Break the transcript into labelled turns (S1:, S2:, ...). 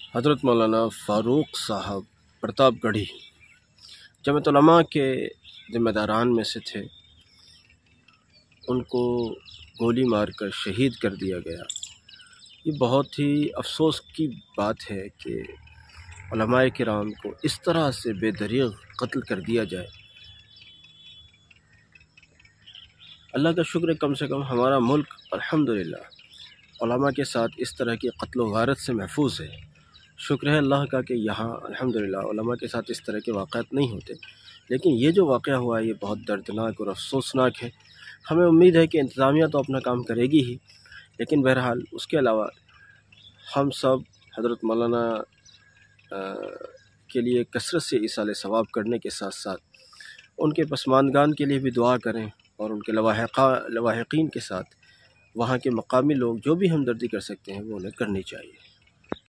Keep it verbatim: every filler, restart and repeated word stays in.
S1: حضرت مولانا فاروق صاحب پرتاپ گڑھی جمعیت علماء کے ذمہ داران میں سے تھے، ان کو گولی مار کر شہید کر دیا گیا۔ یہ بہت ہی افسوس کی بات ہے کہ علماء کرام کو اس طرح سے بے دریغ قتل کر دیا جائے۔ اللہ کا شکر ہے کم سے کم ہمارا ملک الحمدللہ علماء کے ساتھ اس طرح کی قتل و غارت سے محفوظ ہے۔ شکر ہے اللہ کا کہ یہاں الحمدللہ علماء کے ساتھ اس طرح کے واقعات نہیں ہوتے، لیکن یہ جو واقعہ ہوا ہے یہ بہت دردناک اور افسوسناک ہے۔ ہمیں امید ہے کہ انتظامیہ تو اپنا کام کرے گی ہی، لیکن بہرحال اس کے علاوہ ہم سب حضرت مولانا کے لیے کثرت سے ایصال ثواب کرنے کے ساتھ ساتھ ان کے پسماندگان کے لیے بھی دعا کریں، اور ان کے لواحقہ لواحقین کے ساتھ وہاں کے مقامی لوگ جو بھی ہمدردی کر سکتے ہیں وہ انہیں کرنی چاہیے۔